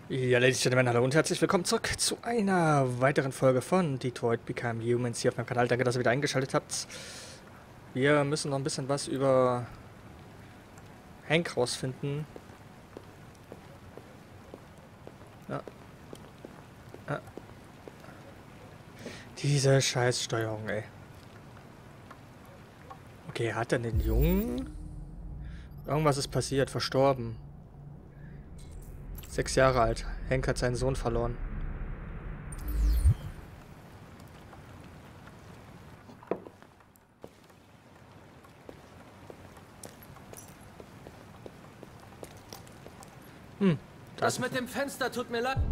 Ja, Ladies and Gentlemen, hallo und herzlich willkommen zurück zu einer weiteren Folge von Detroit Become Humans hier auf meinem Kanal. Danke, dass ihr wieder eingeschaltet habt. Wir müssen noch ein bisschen was über Hank rausfinden. Ja. Ja. Diese Scheißsteuerung, ey. Okay, hat er den Jungen? Irgendwas ist passiert, verstorben. 6 Jahre alt. Hank hat seinen Sohn verloren. Das mit dem Fenster tut mir leid.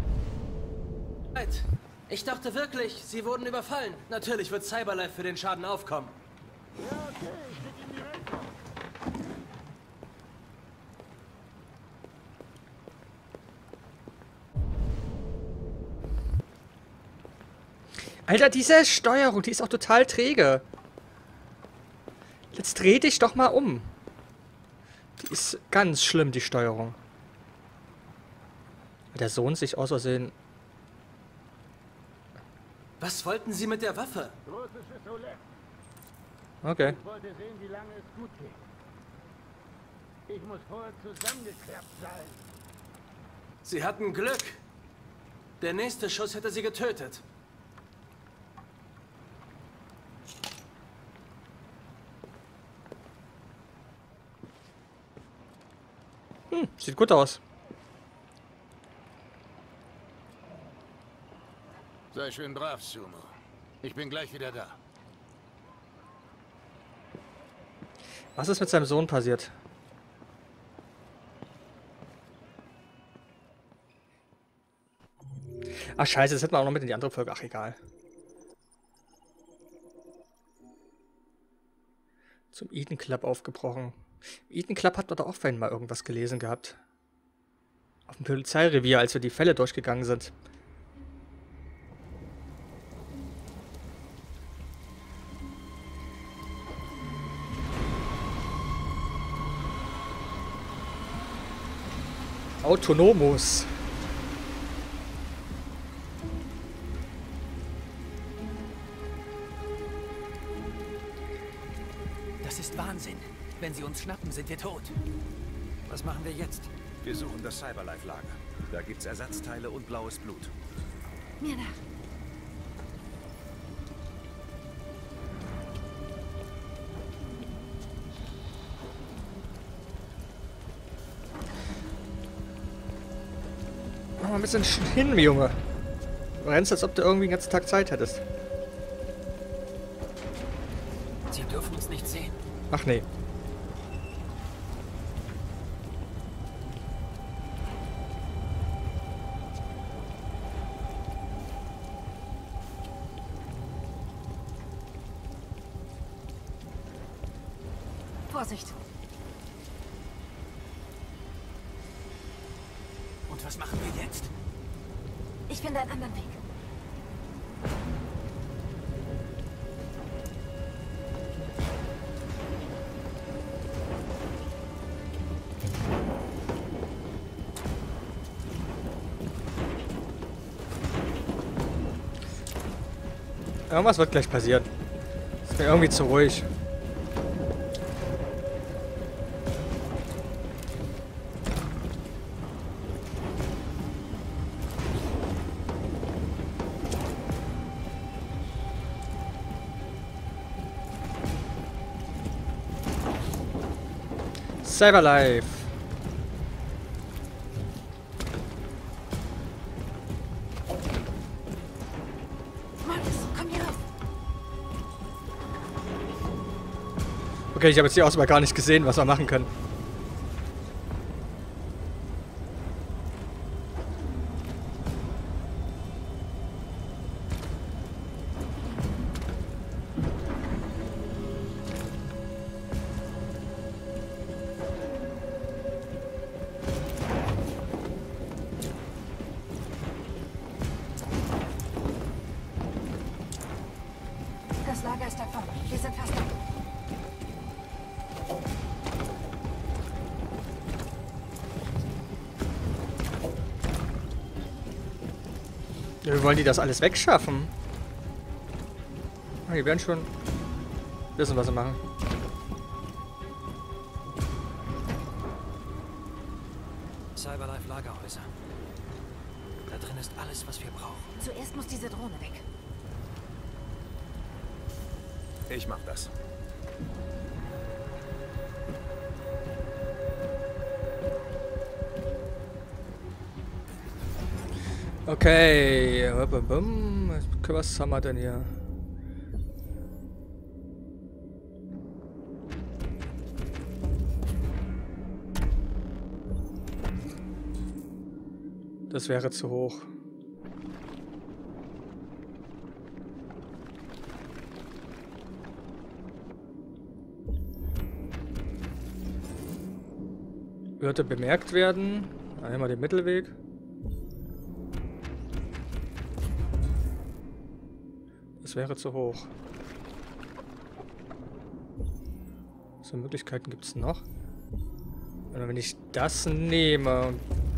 Ich dachte wirklich, sie wurden überfallen. Natürlich wird Cyberlife für den Schaden aufkommen. Ja, okay, ich schicke ihm die Rechnung. Alter, diese Steuerung, die ist auch total träge. Jetzt dreh dich doch mal um. Die ist ganz schlimm, die Steuerung. Hat der Sohn sich aus Versehen... Was wollten sie mit der Waffe? Russisches Roulette. Okay. Ich wollte sehen, wie lange es gut geht. Ich muss vorher zusammengeklappt sein. Sie hatten Glück. Der nächste Schuss hätte sie getötet. Sieht gut aus. Sei schön brav, Sumo. Ich bin gleich wieder da. Was ist mit seinem Sohn passiert? Ach scheiße, das hätten wir auch noch mit in die andere Folge. Ach egal. Zum Eden Club aufgebrochen. Im Eden Club hat man doch auch vorhin mal irgendwas gelesen gehabt. Auf dem Polizeirevier, als wir die Fälle durchgegangen sind. Autonomus. Das ist Wahnsinn. Wenn sie uns schnappen, sind wir tot. Was machen wir jetzt? Wir suchen das Cyberlife-Lager. Da gibt's Ersatzteile und blaues Blut. Mir nach. Mach mal ein bisschen hin, Junge. Du rennst, als ob du irgendwie den ganzen Tag Zeit hättest. Sie dürfen uns nicht sehen. Ach nee. Vorsicht. Und was machen wir jetzt? Ich finde einen anderen Weg. Irgendwas wird gleich passieren. Ist mir irgendwie zu ruhig. Cyberlife. Marcus, komm hier rauf. Okay, ich habe jetzt die Auswahl gar nicht gesehen, was wir machen können. Das Lager ist davon. Wir sind fast da. Ja, wie wollen die das alles wegschaffen? Die werden schon wissen, was sie machen. Cyberlife Lagerhäuser. Da drin ist alles, was wir brauchen. Zuerst muss diese Drohne weg. Ich mach das. Okay. Was haben wir denn hier? Das wäre zu hoch. Würde bemerkt werden. Einmal den Mittelweg. Das wäre zu hoch. So Möglichkeiten gibt es noch. Und wenn ich das nehme.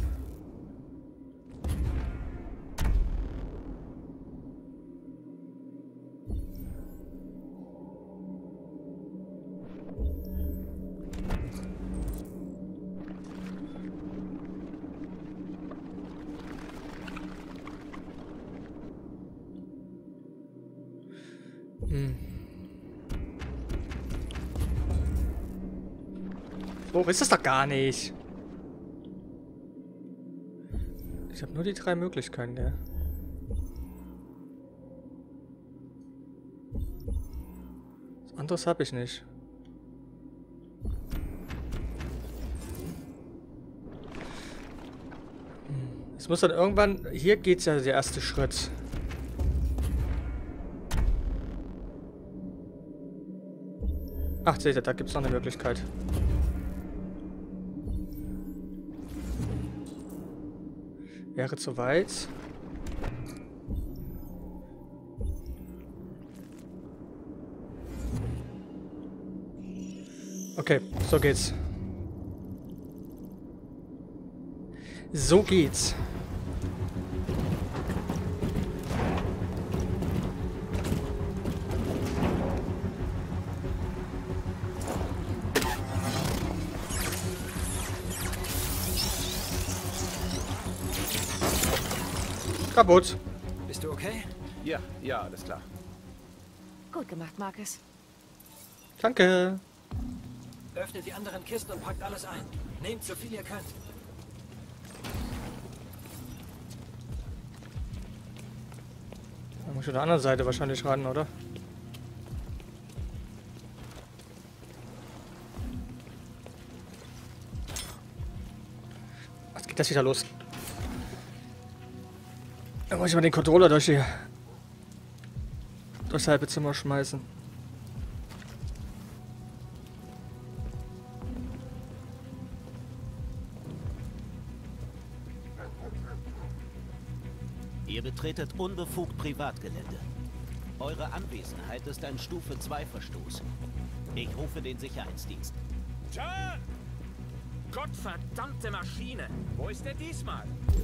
So ist das doch gar nicht. Ich habe nur die 3 Möglichkeiten, ja. Was anderes habe ich nicht. Es muss dann irgendwann... Hier geht's ja der erste Schritt. Ach, seht ihr, da gibt es noch eine Möglichkeit. Wäre zu weit. Okay, so geht's. So geht's. Kaputt. Bist du okay? Ja, alles klar. Gut gemacht, Marcus. Danke. Öffnet die anderen Kisten und packt alles ein. Nehmt so viel ihr könnt. Da muss ich auf der anderen Seite wahrscheinlich ran, oder? Was geht das wieder los? Da muss ich mal den Controller durchs halbe Zimmer schmeißen. Ihr betretet unbefugt Privatgelände. Eure Anwesenheit ist ein Stufe 2 Verstoß. Ich rufe den Sicherheitsdienst. John! Gottverdammte Maschine! Wo ist er diesmal?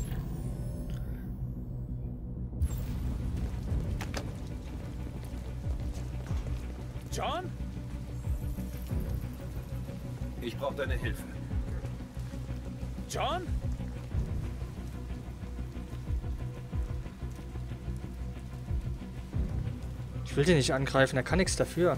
John? Ich brauche deine Hilfe. John? Ich will den nicht angreifen, er kann nichts dafür.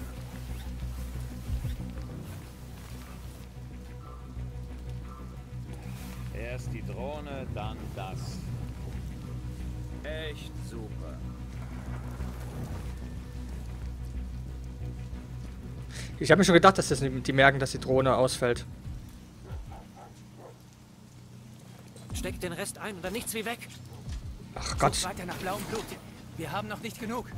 Erst die Drohne, dann das. Echt super. Ich habe mir schon gedacht, dass die merken, dass die Drohne ausfällt. Steckt den Rest ein und dann nichts wie weg. Ach Gott. Sucht weiter nach blauem Blut. Wir haben noch nicht genug.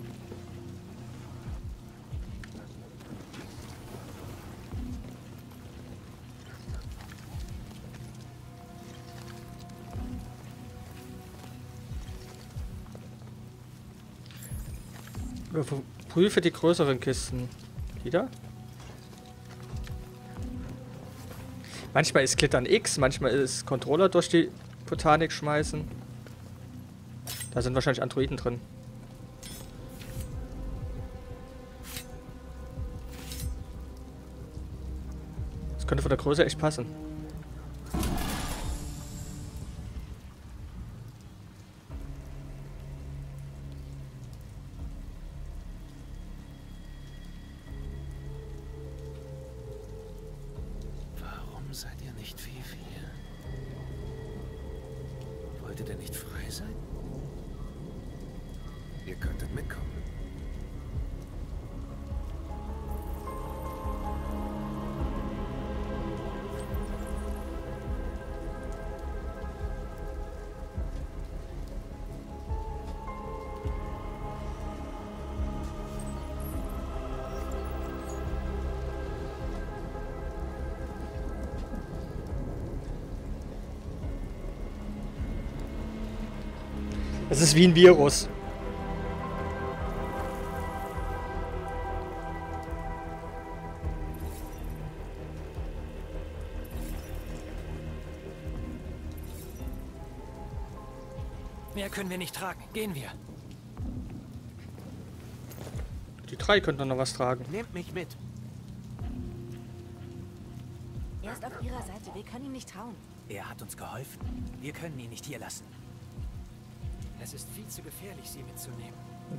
Prüfe die größeren Kisten. Wieder? Manchmal ist Klettern X, manchmal ist Controller durch die Botanik schmeißen. Da sind wahrscheinlich Androiden drin. Das könnte von der Größe echt passen. Warum seid ihr nicht wie wir? Wolltet ihr nicht frei sein? Ihr könntet mitkommen. Es ist wie ein Virus. Mehr können wir nicht tragen. Gehen wir. Die 3 könnten noch was tragen. Nehmt mich mit. Er ist auf ihrer Seite. Wir können ihm nicht trauen. Er hat uns geholfen. Wir können ihn nicht hier lassen. Es ist viel zu gefährlich, sie mitzunehmen.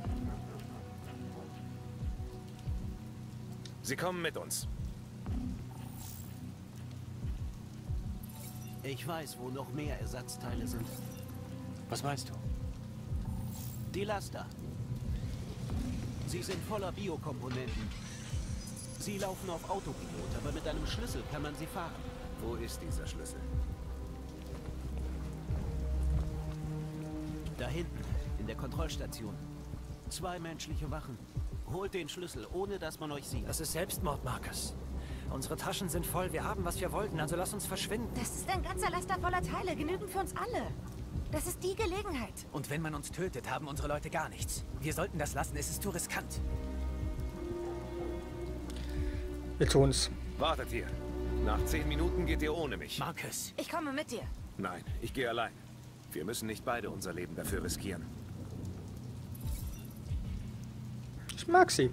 Sie kommen mit uns. Ich weiß, wo noch mehr Ersatzteile sind. Was meinst du? Die Laster. Sie sind voller Biokomponenten. Sie laufen auf Autopilot, aber mit einem Schlüssel kann man sie fahren. Wo ist dieser Schlüssel? Da hinten, in der Kontrollstation. 2 menschliche Wachen. Holt den Schlüssel, ohne dass man euch sieht. Das ist Selbstmord, Marcus. Unsere Taschen sind voll. Wir haben, was wir wollten, also lass uns verschwinden. Das ist ein ganzer Laster voller Teile. Genügend für uns alle. Das ist die Gelegenheit. Und wenn man uns tötet, haben unsere Leute gar nichts. Wir sollten das lassen. Es ist zu riskant. Wir tun's. Wartet hier. Nach 10 Minuten geht ihr ohne mich. Marcus. Ich komme mit dir. Nein, ich gehe allein. Wir müssen nicht beide unser Leben dafür riskieren. Ich mag sie.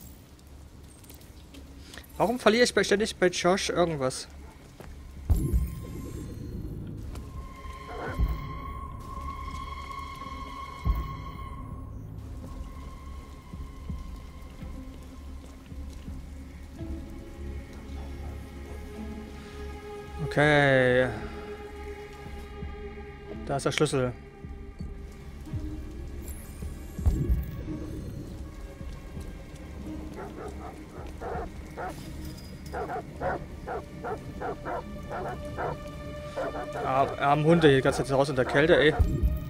Warum verliere ich ständig bei Josh irgendwas? Okay. Da ist der Schlüssel. Armen Hunde hier die ganze Zeit raus in der Kälte, ey.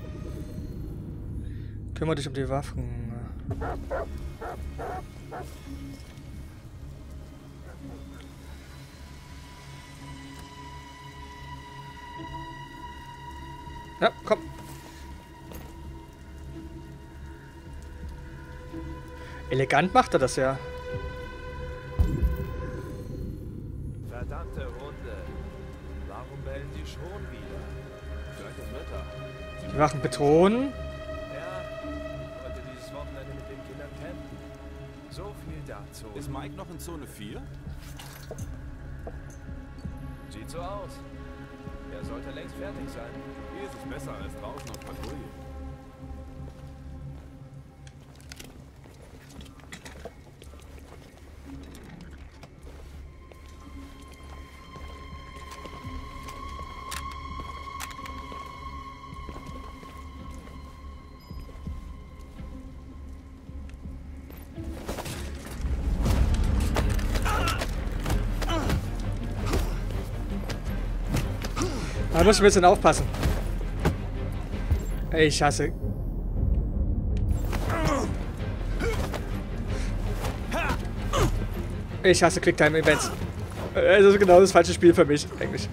Kümmere dich um die Waffen. Ja, komm. Elegant macht er das ja. Verdammte Hunde. Warum bellen sie schon wieder? Solche Mütter. Die Wachen bedrohen. Ja, ich wollte dieses Wochenende mit den Kindern campen. So viel dazu. Ist Mike noch in Zone 4? Sieht so aus. Er sollte längst fertig sein. Hier ist es besser als draußen auf Patrouille. Da muss ich ein bisschen aufpassen. Ich hasse. Ich hasse Quicktime-Events. Das ist genau das falsche Spiel für mich, eigentlich.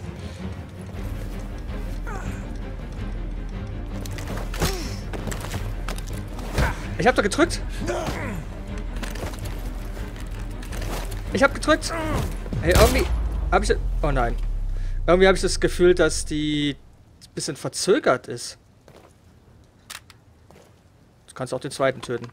Ich hab doch gedrückt. Ich hab gedrückt. Hey, irgendwie hab ich... Oh nein. Irgendwie habe ich das Gefühl, dass die ein bisschen verzögert ist. Du kannst auch den zweiten töten.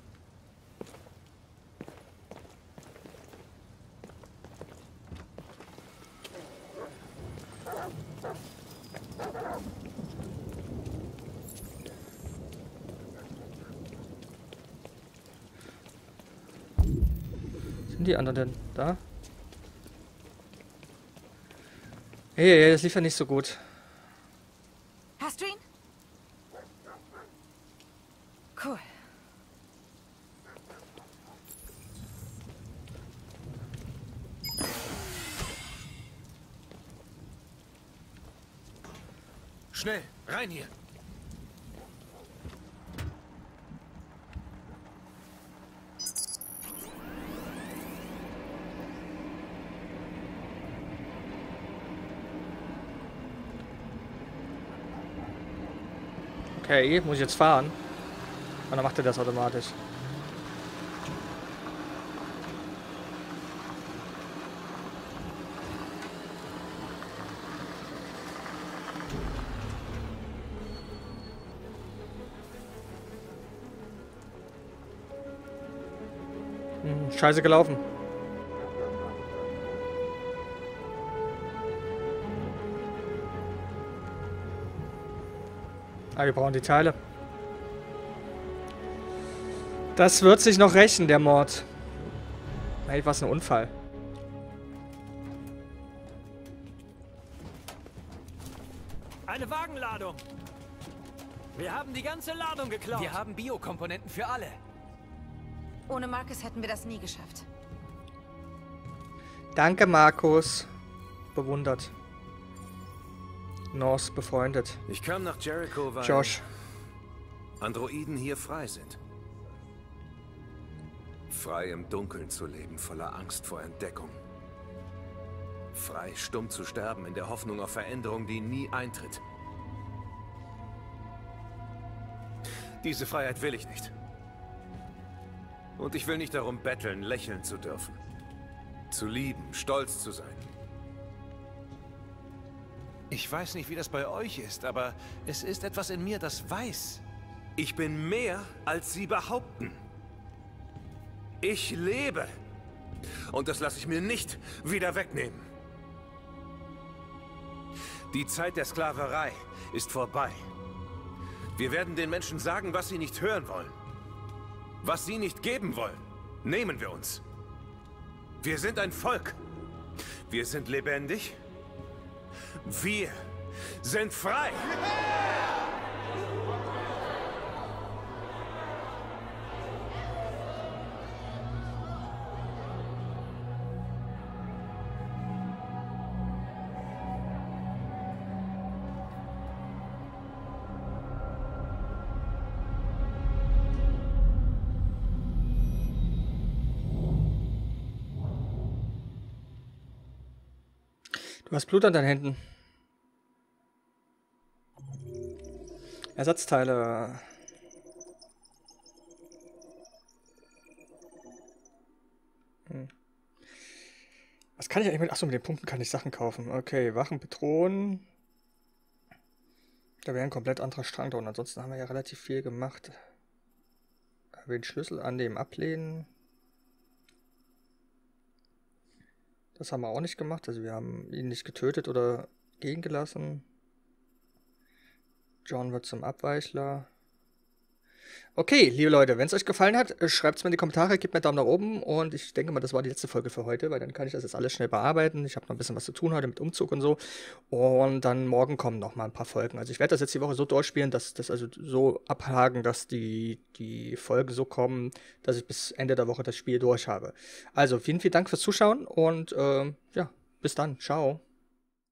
Sind die anderen denn da? Hey, das lief ja nicht so gut. Hast du ihn? Cool. Schnell, rein hier. Okay, muss ich jetzt fahren? Und dann macht er das automatisch. Scheiße gelaufen. Ah, wir brauchen die Teile. Das wird sich noch rächen, der Mord. Hey, was ein Unfall. Eine Wagenladung. Wir haben die ganze Ladung geklaut. Wir haben Biokomponenten für alle. Ohne Marcus hätten wir das nie geschafft. Danke, Markus. Bewundert. Norse befreundet. Ich kam nach Jericho, weil Josh. Androiden hier frei sind. Frei im Dunkeln zu leben, voller Angst vor Entdeckung. Frei, stumm zu sterben, in der Hoffnung auf Veränderung, die nie eintritt. Diese Freiheit will ich nicht. Und ich will nicht darum betteln, lächeln zu dürfen. Zu lieben, stolz zu sein. Ich weiß nicht, wie das bei euch ist, aber es ist etwas in mir, das weiß. Ich bin mehr, als sie behaupten. Ich lebe. Und das lasse ich mir nicht wieder wegnehmen. Die Zeit der Sklaverei ist vorbei. Wir werden den Menschen sagen, was sie nicht hören wollen. Was sie nicht geben wollen, nehmen wir uns. Wir sind ein Volk. Wir sind lebendig. Wir sind frei. Du hast Blut an deinen Händen. Ersatzteile. Was kann ich eigentlich mit... Achso, mit den Punkten kann ich Sachen kaufen. Okay, Wachen, Patronen. Da wäre ein komplett anderer Strang drin. Ansonsten haben wir ja relativ viel gemacht. Den Schlüssel annehmen, ablehnen. Das haben wir auch nicht gemacht. Also wir haben ihn nicht getötet oder gehen gelassen. John wird zum Abweichler. Okay, liebe Leute, wenn es euch gefallen hat, schreibt es mir in die Kommentare, gebt mir einen Daumen nach oben und ich denke mal, das war die letzte Folge für heute, weil dann kann ich das jetzt alles schnell bearbeiten. Ich habe noch ein bisschen was zu tun heute mit Umzug und so und dann morgen kommen noch mal ein paar Folgen. Also ich werde das jetzt die Woche so durchspielen, dass das also so abhaken, dass die Folgen so kommen, dass ich bis Ende der Woche das Spiel durch habe. Also vielen, vielen Dank fürs Zuschauen und ja, bis dann. Ciao.